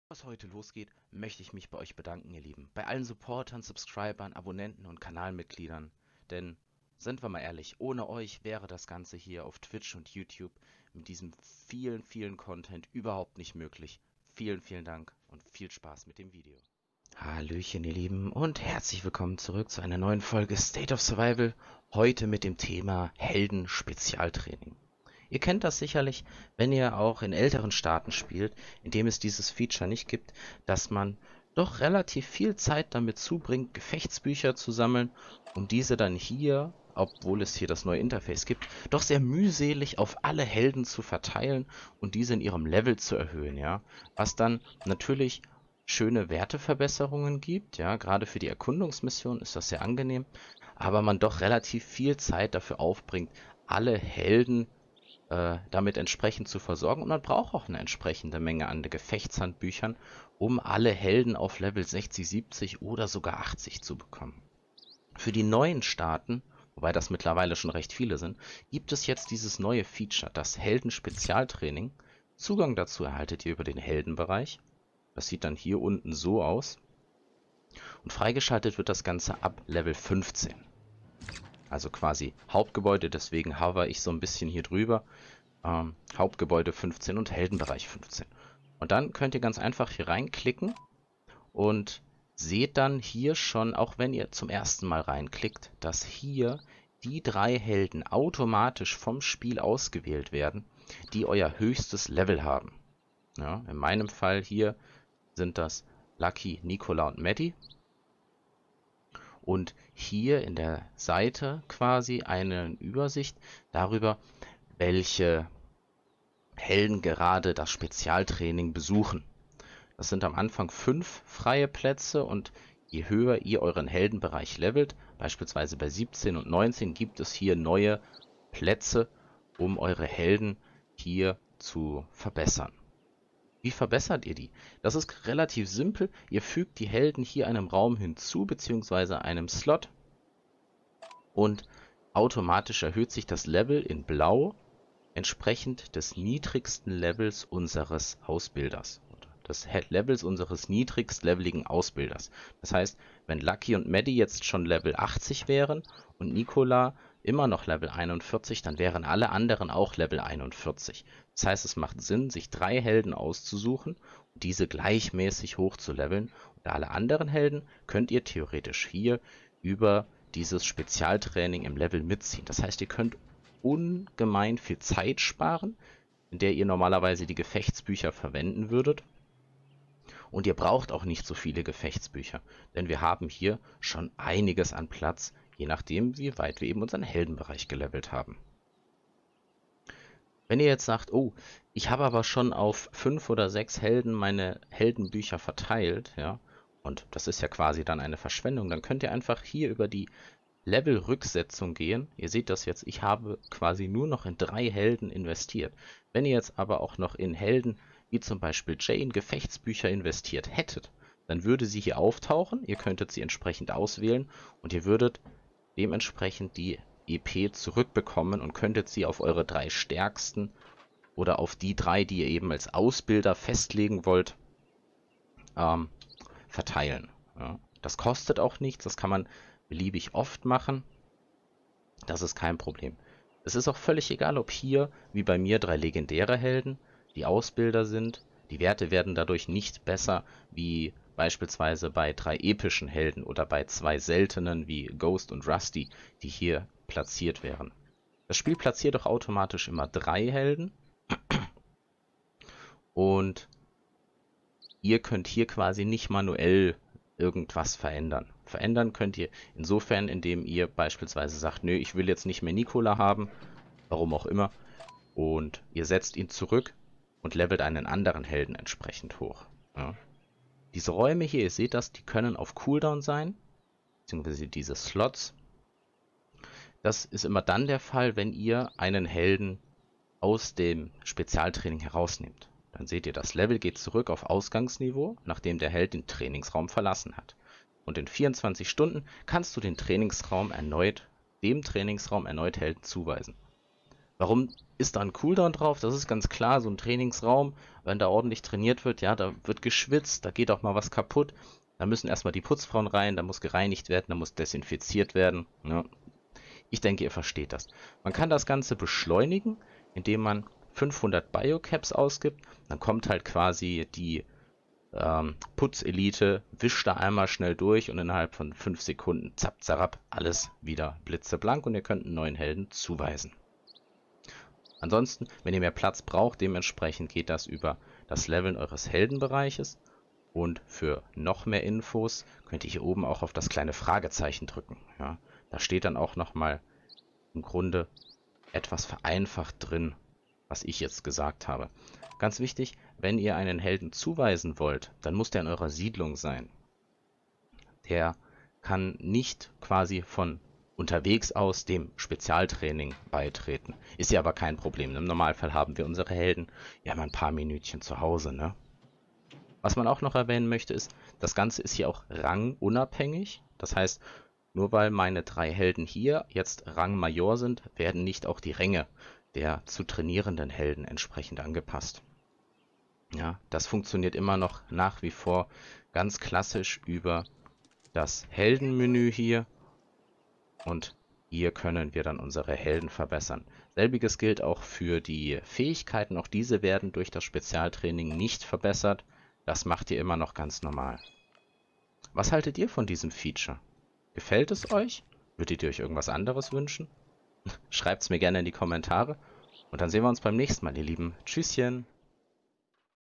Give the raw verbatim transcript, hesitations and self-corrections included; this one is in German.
Was heute losgeht, möchte ich mich bei euch bedanken, ihr Lieben. Bei allen Supportern, Subscribern, Abonnenten und Kanalmitgliedern. Denn, sind wir mal ehrlich, ohne euch wäre das Ganze hier auf Twitch und YouTube mit diesem vielen, vielen Content überhaupt nicht möglich. Vielen, vielen Dank und viel Spaß mit dem Video. Hallöchen, ihr Lieben, und herzlich willkommen zurück zu einer neuen Folge State of Survival. Heute mit dem Thema Helden-Spezialtraining. Ihr kennt das sicherlich, wenn ihr auch in älteren Staaten spielt, in dem es dieses Feature nicht gibt, dass man doch relativ viel Zeit damit zubringt, Gefechtsbücher zu sammeln, um diese dann hier, obwohl es hier das neue Interface gibt, doch sehr mühselig auf alle Helden zu verteilen und diese in ihrem Level zu erhöhen, ja. Was dann natürlich schöne Werteverbesserungen gibt, ja, gerade für die Erkundungsmission ist das sehr angenehm, aber man doch relativ viel Zeit dafür aufbringt, alle Helden äh, damit entsprechend zu versorgen. Und man braucht auch eine entsprechende Menge an Gefechtshandbüchern, um alle Helden auf Level sechzig, siebzig oder sogar achtzig zu bekommen. Für die neuen Staaten, wobei das mittlerweile schon recht viele sind, gibt es jetzt dieses neue Feature, das Helden-Spezialtraining. Zugang dazu erhaltet ihr über den Heldenbereich. Das sieht dann hier unten so aus. Und freigeschaltet wird das Ganze ab Level fünfzehn. Also quasi Hauptgebäude, deswegen hover ich so ein bisschen hier drüber. Ähm, Hauptgebäude fünfzehn und Heldenbereich fünfzehn. Und dann könnt ihr ganz einfach hier reinklicken und seht dann hier schon, auch wenn ihr zum ersten Mal reinklickt, dass hier die drei Helden automatisch vom Spiel ausgewählt werden, die euer höchstes Level haben. Ja, in meinem Fall hier sind das Lucky, Nicola und Maddie. Und hier in der Seite quasi eine Übersicht darüber, welche Helden gerade das Spezialtraining besuchen. Das sind am Anfang fünf freie Plätze und je höher ihr euren Heldenbereich levelt, beispielsweise bei siebzehn und neunzehn, gibt es hier neue Plätze, um eure Helden hier zu verbessern. Wie verbessert ihr die? Das ist relativ simpel. Ihr fügt die Helden hier einem Raum hinzu, beziehungsweise einem Slot. Und automatisch erhöht sich das Level in Blau entsprechend des niedrigsten Levels unseres Ausbilders. Des Levels unseres niedrigstleveligen Ausbilders. Das heißt, wenn Lucky und Maddie jetzt schon Level achtzig wären und Nicola immer noch Level einundvierzig, dann wären alle anderen auch Level einundvierzig. Das heißt, es macht Sinn, sich drei Helden auszusuchen und diese gleichmäßig hoch zu leveln. Und alle anderen Helden könnt ihr theoretisch hier über dieses Spezialtraining im Level mitziehen. Das heißt, ihr könnt ungemein viel Zeit sparen, in der ihr normalerweise die Gefechtsbücher verwenden würdet. Und ihr braucht auch nicht so viele Gefechtsbücher, denn wir haben hier schon einiges an Platz, je nachdem, wie weit wir eben unseren Heldenbereich gelevelt haben. Wenn ihr jetzt sagt, oh, ich habe aber schon auf fünf oder sechs Helden meine Heldenbücher verteilt, ja, und das ist ja quasi dann eine Verschwendung, dann könnt ihr einfach hier über die Level-Rücksetzung gehen. Ihr seht das jetzt, ich habe quasi nur noch in drei Helden investiert. Wenn ihr jetzt aber auch noch in Helden wie zum Beispiel Jane Gefechtsbücher investiert hättet, dann würde sie hier auftauchen, ihr könntet sie entsprechend auswählen und ihr würdet dementsprechend die E P zurückbekommen und könntet sie auf eure drei stärksten oder auf die drei, die ihr eben als Ausbilder festlegen wollt, ähm, verteilen. Ja. Das kostet auch nichts, das kann man beliebig oft machen. Das ist kein Problem. Es ist auch völlig egal, ob hier, wie bei mir, drei legendäre Helden die Ausbilder sind. Die Werte werden dadurch nicht besser, wie beispielsweise bei drei epischen Helden oder bei zwei seltenen wie Ghost und Rusty, die hier platziert wären. Das Spiel platziert doch automatisch immer drei Helden. Und ihr könnt hier quasi nicht manuell irgendwas verändern. Verändern könnt ihr insofern, indem ihr beispielsweise sagt, nö, ich will jetzt nicht mehr Nicola haben, warum auch immer, und ihr setzt ihn zurück und levelt einen anderen Helden entsprechend hoch. Ja. Diese Räume hier, ihr seht das, die können auf Cooldown sein, beziehungsweise diese Slots. Das ist immer dann der Fall, wenn ihr einen Helden aus dem Spezialtraining herausnehmt. Dann seht ihr, das Level geht zurück auf Ausgangsniveau, nachdem der Held den Trainingsraum verlassen hat. Und in vierundzwanzig Stunden kannst du den Trainingsraum erneut, dem Trainingsraum erneut Helden zuweisen. Warum ist da ein Cooldown drauf? Das ist ganz klar, so ein Trainingsraum, wenn da ordentlich trainiert wird, ja, da wird geschwitzt, da geht auch mal was kaputt. Da müssen erstmal die Putzfrauen rein, da muss gereinigt werden, da muss desinfiziert werden. Ja. Ich denke, ihr versteht das. Man kann das Ganze beschleunigen, indem man fünfhundert Biocaps ausgibt. Dann kommt halt quasi die ähm, Putzelite, wischt da einmal schnell durch und innerhalb von fünf Sekunden, zapp, zarab, alles wieder blitzeblank und ihr könnt einen neuen Helden zuweisen. Ansonsten, wenn ihr mehr Platz braucht, dementsprechend geht das über das Leveln eures Heldenbereiches. Und für noch mehr Infos könnt ihr hier oben auch auf das kleine Fragezeichen drücken. Ja, da steht dann auch nochmal im Grunde etwas vereinfacht drin, was ich jetzt gesagt habe. Ganz wichtig, wenn ihr einen Helden zuweisen wollt, dann muss der in eurer Siedlung sein. Der kann nicht quasi von unterwegs aus dem Spezialtraining beitreten. Ist ja aber kein Problem. Im Normalfall haben wir unsere Helden ja mal ein paar Minütchen zu Hause, ne? Was man auch noch erwähnen möchte, ist, das Ganze ist hier auch rangunabhängig. Das heißt, nur weil meine drei Helden hier jetzt Rang Major sind, werden nicht auch die Ränge der zu trainierenden Helden entsprechend angepasst. Ja, das funktioniert immer noch nach wie vor ganz klassisch über das Heldenmenü hier. Und hier können wir dann unsere Helden verbessern. Selbiges gilt auch für die Fähigkeiten. Auch diese werden durch das Spezialtraining nicht verbessert. Das macht ihr immer noch ganz normal. Was haltet ihr von diesem Feature? Gefällt es euch? Würdet ihr euch irgendwas anderes wünschen? Schreibt es mir gerne in die Kommentare. Und dann sehen wir uns beim nächsten Mal, ihr Lieben. Tschüsschen!